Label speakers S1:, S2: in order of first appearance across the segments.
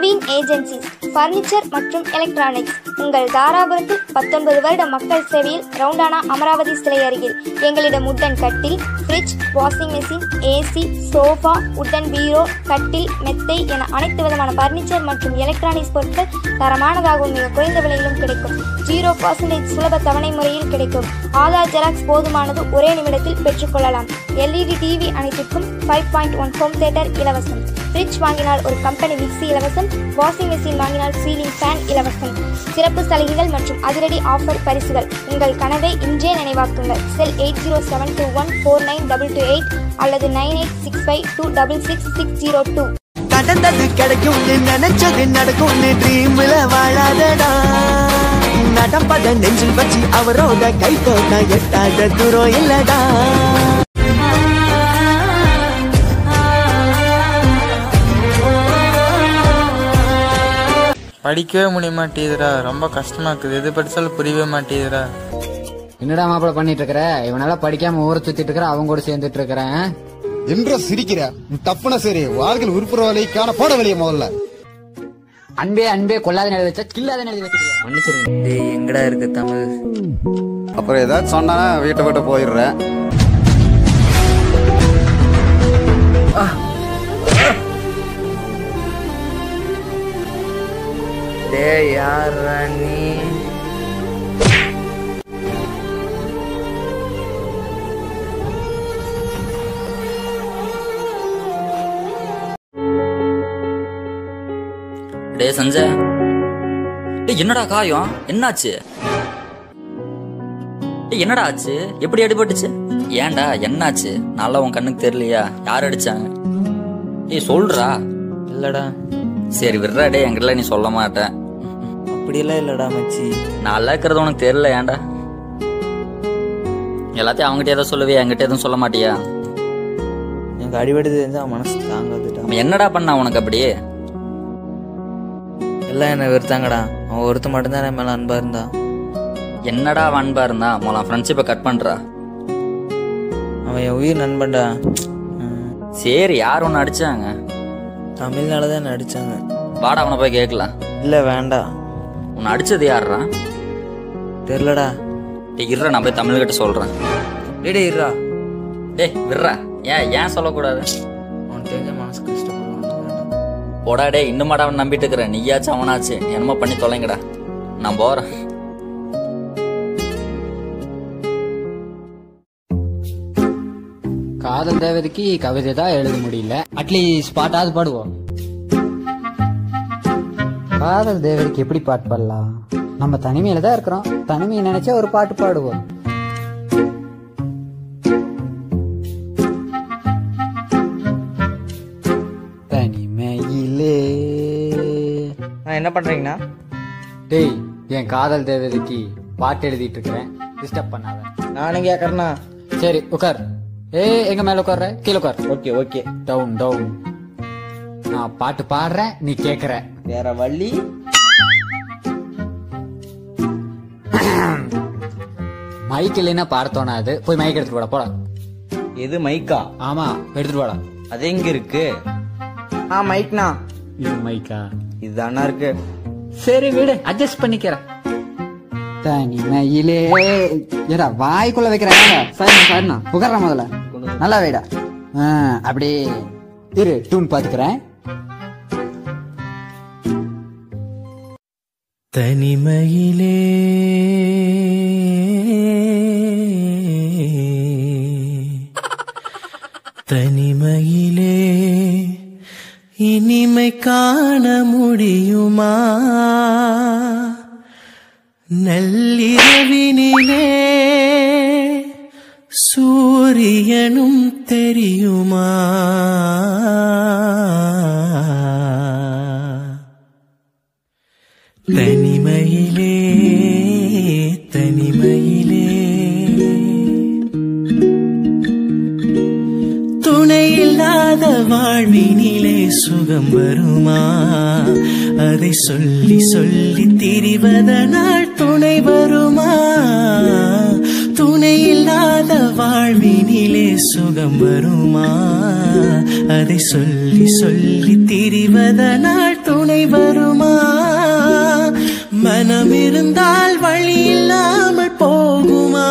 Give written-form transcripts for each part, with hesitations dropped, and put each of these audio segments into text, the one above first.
S1: Praveen Agencies, Furniture மற்றும் electronics. உங்கள் தாராபுரத்தில் 19 வருட மக்கள் சேவையில் ரவுண்டானா அமராவதி சிலை அருகில். எங்களிடம் உட்டன் கட்டில், fridge, washing machine, AC, sofa, wooden bureau, கட்டில், மெத்தை என அனைத்து விதமான பர்னிச்சர் மற்றும் எலக்ட்ரானிக்ஸ் பொருட்கள் தரமானதாகவும் மிக குறைந்த விலையிலும் கிடைக்கும். 0% சுலப தவணை முறையில் கிடைக்கும். ஆதார் ஜெராக்ஸ் போதுமானது, ஒரே நிமிடத்தில் பெற்றுக்கொள்ளலாம். LED டிவி அனைத்திற்கும் 5.1 ஹோம் தியேட்டர் இலவசம். ஃப்ரிட்ஜ் வாங்கினால் ஒரு கம்பெனி மிக்சி இலவசம். வாஷிங் மெஷின் வாங்கினால் சீலிங் ஃபேன் இலவசம். சிறப்பு சலுகைகள் மற்றும் அதிரடி ஆஃபர் பரிசுகள். உங்கள் கனவை இன்றே நினைவாக்குங்கள். செல் 8072149228 அல்லது 9865266602.
S2: கடந்தது கிடைக்கும், நினைச்சது நடக்கும், ட்ரீம்ல வாழாதடா. நடப்பத நெஞ்சில் வச்சு அவரோட கை தோட்ட எட்டாத தூரம் இல்லடா.
S3: படிக்கவே முடிய மாட்டேதுரா, ரொம்ப கஷ்டமா இருக்குது. எது படிச்சாலும் புரியவே மாட்டேதுரா.
S4: என்னடா மாப்பிள பண்ணிட்டு இருக்கிற? இவனால படிக்காம ஊரை சுத்திட்டு இருக்கிற, அவங்க கூட சேர்ந்துட்டு இருக்கிறேன்
S5: என்ற சிரிக்கிற தப்புன சரி. வாழ்க்கையில் உருப்புற வேலைக்கான போட வெளியே முதல்ல.
S4: அன்பே அன்பே கொல்லாத நிலை வச்சா கில்லாத நிலை வச்சு மன்னிச்சிருங்க.
S3: எங்கடா இருக்கு தமிழ்?
S5: அப்புறம் ஏதாச்சும் சொன்னா வீட்டை விட்டு போயிடுறேன்.
S3: டேய் யாரா நீ?
S6: டே சஞ்சய், டே என்னடா காயம்? என்னாச்சு? டே என்னடா ஆச்சு? எப்படி அடிபட்டுச்சு? ஏன்டா என்னாச்சு? நல்லா உன் கண்ணுக்கு தெரியலையா? யார் அடிச்சாங்க? ஏய் சொல்றா.
S3: இல்லடா.
S6: சரி விடுறா. டே என்கிட்ட நீ சொல்ல மாட்டேன்.
S3: அப்படியெல்லாம் இல்லடா மச்சி.
S6: நல்லா இருக்கிறது உனக்கு தெரியல. ஏன்டா எல்லாத்தையும் அவங்ககிட்ட ஏதோ சொல்லுவியா, என்கிட்ட எதுவும் சொல்ல மாட்டியா?
S3: எனக்கு அடிபடுது தெரிஞ்சா மனசு தாங்காதுடா.
S6: என்னடா பண்ணா உனக்கு? அப்படியே
S3: எல்லாம் என்ன வெறுத்தாங்கடா. அவன் ஒருத்த மட்டும்தான் என் மேல அன்பா இருந்தா.
S6: என்னடா அன்பா இருந்தா? மொதல் ஃப்ரெண்ட்ஷிப்பை கட் பண்றா.
S3: அவன் என் உயிர் நண்பன்டா.
S6: சரி யார் ஒன்னு அடிச்சாங்க?
S3: தமிழ்னாலதான் என்ன அடிச்சாங்க.
S6: வாடா அவனை போய் கேட்கலாம்.
S3: இல்ல வேண்டாம்.
S6: உன்னை அடிச்சது யாருடா?
S3: தெரியலடா.
S6: டே இருறா, நான் போய் தமிழ்கிட்ட சொல்றேன்.
S3: டே இருறா.
S6: டே விடுறா. ஏன் சொல்லக்கூடாது?
S3: அவன் தெரிஞ்ச மனசு கஷ்டப்படுவான்.
S6: போடா. டே இன்னுமாடா அவன் நம்பிட்டு இருக்கிற? நீயாச்சு அவனாச்சு என்னமோ பண்ணி தொலைங்கடா. நான் போறேன்.
S4: காதல் தேவதைக்கு கவிதை தான் எழுத முடியல, அட்லீஸ்ட் பாட்டாவது பாடுவோம். காதல் தேவதைக்கு எப்படி பாட்டு பாடலாம்? நம்ம தனிமையில தான் இருக்கிறோம், தனிமையை நினைச்சா ஒரு பாட்டு பாடுவோம். தனிமையிலே
S3: என்ன பண்றீங்கண்ணா?
S4: டேய் என் காதல் தேவதைக்கு பாட்டு எழுதிட்டு இருக்கிறேன், டிஸ்டர்ப் பண்ணாத.
S3: நானும் கேக்குறேண்ணா.
S4: சரி உட்கார். எங்க மேல உட்கார்ற? கீழே உட்கார்.
S3: Okay okay.
S4: Down down. நான் பாட்டு பாடுறேன், நீ கேக்குற.
S3: வேற வள்ளி.
S4: மைக் இல்லைன்னா பாட தோணாது. போய் மைக் எடுத்துட்டு போட. போட.
S3: எது மைக்கா?
S4: ஆமா எடுத்துட்டு போட.
S3: அது எங்க இருக்கு? மைக்னா.
S4: இது மைக்கா?
S3: இதுதானா இருக்கு.
S4: சரி விடு, அட்ஜஸ்ட் பண்ணிக்கிறேன். தனிமையிலே ஏடா வாய்க்குள்ள வைக்கிறேன். சரிண்ணா உட்கார்ற முதல்ல. நல்லா வைடா. அப்படி இரு, டூன் பாத்துக்கிறேன்.
S2: தனிமையிலே தனிமையிலே இனிமை காண முடியுமா? நள்ளிரவினிலே சூரியனும் தெரியுமா? தனிமையிலே தனிமையிலே துணையில்லாத வாழ்வினிலே சுகம் வருமா? அதை சொல்லி சொல்லி திரிவதனால் துணை வருமா? துணை துணை இல்லாத வாழ்வினிலே சுகம் வருமா? அதை சொல்லி சொல்லி திரிவதனால் துணை வருமா? மனம் இருந்தால் வழி இல்லாமல் போகுமா?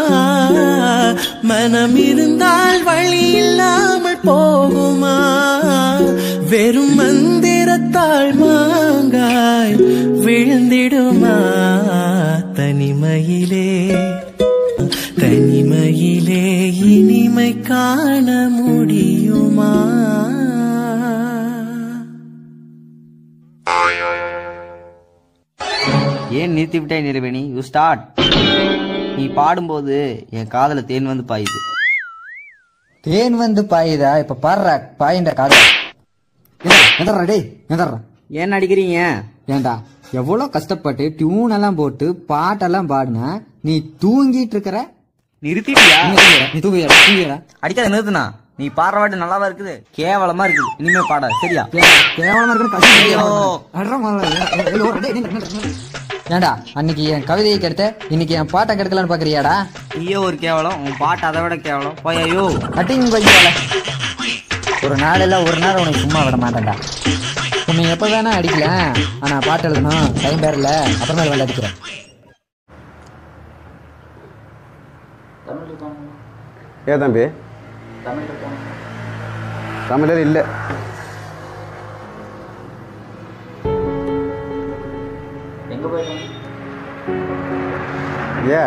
S2: மனம் இருந்தால் வழி இல்லாமல் போகுமா? வெறும் மந்திரத்தால் மாங்காய் விழுந்திடுமா? தனிமையிலே தனிமையிலே இனிமை காண முடியுமா?
S7: ஏன் நிறுத்தி விட்டாய் நிறுவனி? You start. நீ பாடும்போது என் காதல தேன் வந்து பாயுது.
S4: தேன் வந்து பாயுதா? இப்ப பாடுறா பாயின்ற காதல. எதர்றா டேய் எதர்றா.
S7: ஏன் அடிக்கிறீங்க?
S4: ஏண்டா எவ்வளவு கஷ்டப்பட்டு டியூன் எல்லாம் போட்டு பாட்டெல்லாம் பாடுனா நீ தூங்கிட்டு இருக்கிற.
S7: நிறுத்திட்டியா?
S4: நீ தூங்கிடா.
S7: அடிக்காத நிறுத்துனா. நீ பாடுற பாட்டு நல்லாவா இருக்குது? கேவலமா இருக்குது. இனிமே பாட சரியா?
S4: கேவலமா இருக்கு. ஏண்டா அன்னைக்கு என் கவிதையை கெடுத்த, இன்னைக்கு என் பாட்டை கெடுக்கலான்னு பாக்குறியாடா?
S7: நீயே ஒரு கேவலம், உன் பாட்டு அதை விட கேவலம். போயோ
S4: கட்டிங் பையால ஒரு நாளெல்லாம் ஒரு நாள் உனக்கு சும்மா விட மாட்டேன்டா. உன்னை எப்ப வேணா அடிக்கலாம், ஆனா பாட்டு எழுதணும் டைம் பேர்ல அப்புறமேல வந்து அடிக்கிறேன்.
S8: ஏ தம்பி தமிழர் இல்லை. ஏ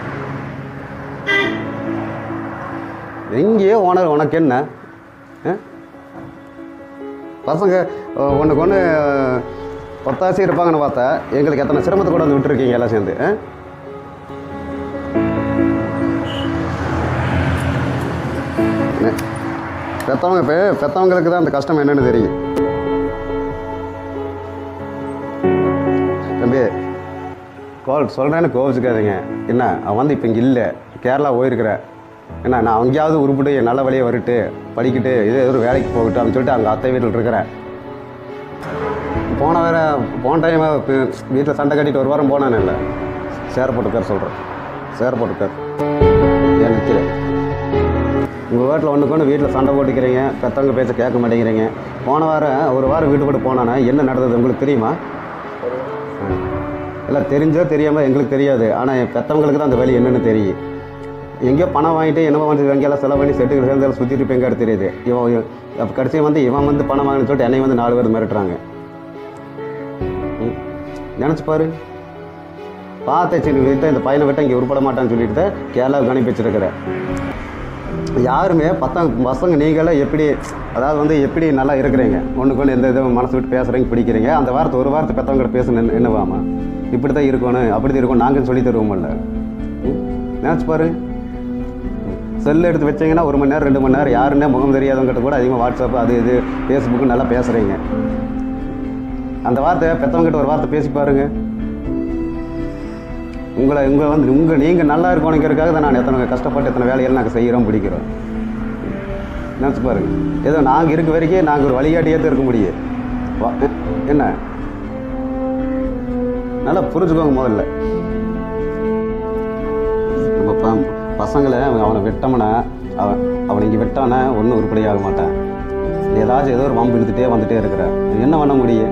S8: எங்கேயோ ஓனர் உனக்கு என்ன பசங்க ஒன்றுக்கு ஒன்று ஒத்தாசி இருப்பாங்கன்னு பார்த்தா எங்களுக்கு எத்தனை சிரமத்தை கூட வந்து விட்டுருக்கீங்க எல்லாம் சேர்ந்து. பெற்றவங்களுக்கு தான் அந்த கஷ்டம் என்னன்னு தெரியும். தம்பி சொல்கிறேன்னு கோவிச்சுக்காதீங்க. என்ன அவன் வந்து இப்போ இங்கே இல்லை, கேரளா போயிருக்கிற. என்ன நான் அங்கேயாவது உருப்பிட்டு என் நல்ல வழியை வருட்டு படிக்கிட்டு இதே ஒரு வேலைக்கு போகட்டும் அப்படின்னு சொல்லிட்டு அங்கே அத்தை வீட்டில் இருக்கிறேன். போன டைம் வீட்டில் சண்டை கட்டிட்டு ஒரு வாரம் போனானே இல்லை. சேர போட்டுக்கார் சொல்கிறேன், சேர போட்டுக்கார். ஏன் நிற்கிறேன்? உங்கள் வீட்டில் ஒன்றுக்கு வீட்டில் சண்டை போட்டுக்கிறீங்க, பெற்றவங்க பேச்ச கேட்க மாட்டேங்கிறீங்க. போன வாரம் ஒரு வாரம் வீட்டு போட்டு போனானே என்ன நடந்தது உங்களுக்கு தெரியுமா? இல்லை தெரிஞ்சோ தெரியாமல் எங்களுக்கு தெரியாது. ஆனால் என் பெற்றவங்களுக்கு தான் அந்த வழி என்னென்னு தெரியும். எங்கேயோ பணம் வாங்கிட்டு என்னமோ வந்து எங்கேயெல்லாம் செலவு பண்ணி செட்டுக்கு சேர்ந்து சுற்றிட்டு இருப்பேங்க தெரியுது. இவன் கடைசியாக வந்து இவன் வந்து பணம் வாங்கினு சொல்லிட்டு என்னை வந்து 4 பேர் மிரட்டுறாங்க. நினச்சி பாரு. பார்த்து சரி விட்ட இந்த பையனை விட்ட இங்கே உருப்பட மாட்டான்னு சொல்லிட்டு தான் கேரளாவுக்கு அனுப்பி வச்சிருக்கிறேன். யாருமே பசங்க நீங்களாம் எப்படி, அதாவது வந்து எப்படி நல்லா இருக்கிறீங்க, ஒன்றுக்கு ஒன்று எந்த இதை மனசு விட்டு பேசுகிறீங்க பிடிக்கிறீங்க. அந்த வாரத்தை ஒரு வாரத்தை பெற்றவங்க பேசணும் என்னவாமா இப்படி தான் இருக்கணும் அப்படி தான் இருக்கணும் நாங்கள் சொல்லி தருவோம்ல. நினச்சி பாரு. செல்லு எடுத்து வச்சிங்கன்னா 1 மணி நேரம் 2 மணி நேரம் யாருன்னே முகம் தெரியாதவங்கிட்ட கூட அதிகமாக வாட்ஸ்அப் அது இது ஃபேஸ்புக்கு நல்லா பேசுகிறீங்க. அந்த வார்த்தை பெற்றவங்ககிட்ட ஒரு வார்த்தை பேசி பாருங்க. உங்களை வந்து நீங்கள் நல்லா இருக்கணுங்கிறதுக்காக தான் நான் எத்தனை கஷ்டப்பட்டு எத்தனை வேலையெல்லாம் நாங்கள் செய்கிறோம் பிடிக்கிறோம். நினச்சி பாருங்க. ஏதோ நாங்கள் இருக்க வரைக்கும் நாங்கள் ஒரு வழிகாட்டியே தான் இருக்க முடியும். என்ன நல்லா புரிஞ்சுக்கோங்க. முதல்ல நம்ம பசங்களை அவனை விட்டோம்னா அவன் இங்கே விட்டானா ஒன்றும் உருப்படியாக மாட்டான். ஏதாச்சும் ஏதோ ஒரு வம்பு இழுத்துட்டே வந்துட்டே இருக்கிறான். என்ன பண்ண முடியும்?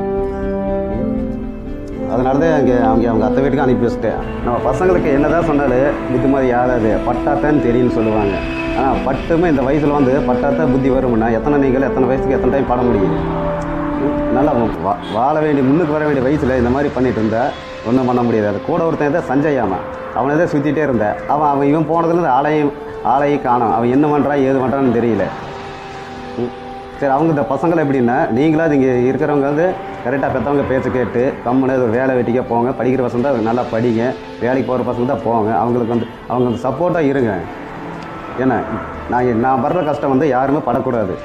S8: அதனால தான் அவங்க அத்தை வீட்டுக்கு அனுப்பி வச்சுட்டேன். நம்ம பசங்களுக்கு என்னதான் சொன்னாலும் புத்தி மாதிரி யாராவது பட்டாத்தான்னு தெரியும்னு சொல்லுவாங்க. ஆனால் பட்டுமே இந்த வயசில் வந்து பட்டாத்தான் புத்தி வரும்னா நீங்கள் எத்தனை வயசுக்கு எத்தனை டைம் பாட முடியும்? நல்லா வாழ வேண்டிய முன்னுக்கு வர வேண்டிய வயசில் இந்த மாதிரி பண்ணிட்டு இருந்தால் ஒன்றும் பண்ண முடியாது. அது கூட ஒருத்தன் தான் சஞ்சயாமா, அவனை தான் சுற்றிட்டே இருந்தேன். அவன் இவன் போனதுலேருந்து ஆளையும் காணும். அவன் என்ன பண்ணுறான் ஏது பண்ணுறான்னு தெரியல. சரி அவங்க இந்த பசங்களை எப்படின்னா நீங்களாவது இங்கே இருக்கிறவங்க வந்து கரெக்டாக பெற்றவங்க பேச்சு கேட்டு கம்முன்னு ஒரு வேலை வெட்டிக்க போங்க. படிக்கிற பசங்க தான் நல்லா படிங்க, வேலைக்கு போகிற பசங்க தான் போங்க. அவங்களுக்கு வந்து அவங்க வந்து சப்போர்ட்டாக இருங்க. ஏன்னா நான் வர்ற கஷ்டம் வந்து யாருமே படக்கூடாது.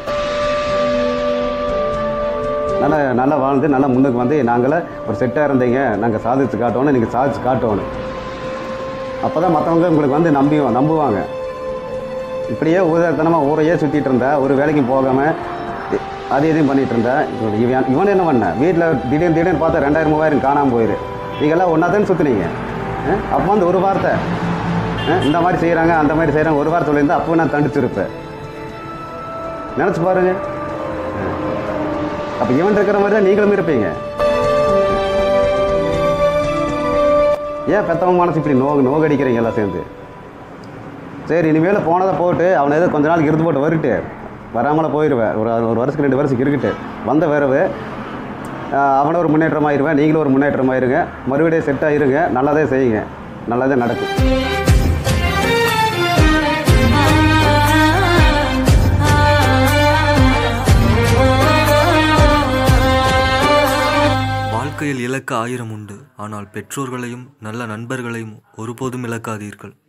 S8: நல்லா வாழ்ந்து நல்லா முன்னுக்கு வந்து நாங்களே ஒரு செட்டாக இருந்தீங்க, நாங்கள் சாதிச்சு காட்டணும், நீங்கள் சாதிச்சு காட்டணும். அப்போ தான் மற்றவங்க உங்களுக்கு வந்து நம்புவாங்க. இப்படியே ஊதாரித்தனமாக ஊரையே சுற்றிட்டு இருந்தா, ஒரு வேலைக்கும் போகாமல் அது எதையும் பண்ணிகிட்டு இருந்தா, இவன் என்ன பண்ண வீட்டில் திடீர்னு பார்த்தா 2000 3000 காணாமல் போயிரு. நீங்கள்லாம் ஒன்றா தானே சுற்றுனீங்க. அப்போ வந்து ஒரு வார்த்தை இந்த மாதிரி செய்கிறாங்க அந்த மாதிரி செய்கிறாங்க ஒரு வாரம் சொல்லியிருந்தா அப்போ நான் தண்டிச்சிருப்பேன். நினச்சி பாருங்க. அப்போ இவன் இருக்கிற மாதிரி தான் நீங்களும் இருப்பீங்க. ஏன் பெத்தவங்க மனசு இப்படி நோகடிக்கிறீங்க எல்லாம் சேர்ந்து? சரி, இனிமேல் போனதை போட்டு அவனை எதுவும் கொஞ்ச நாளைக்கு இருந்து போட்டு வருட்டு வராமலே போயிடுவேன். ஒரு வருஷத்துக்கு 2 வருஷத்துக்கு இருக்கிட்டு வந்த வரவு அவனை ஒரு முன்னேற்றமாயிருவேன், நீங்களும் ஒரு முன்னேற்றமாயிருங்க, மறுபடியும் செட் ஆகிருங்க, நல்லதே செய்யுங்க, நல்லதே நடக்கும்.
S9: வாழ்க்கையில் இழக்க 1000 உண்டு, ஆனால் பெற்றோர்களையும் நல்ல நண்பர்களையும் ஒருபோதும் இழக்காதீர்கள்.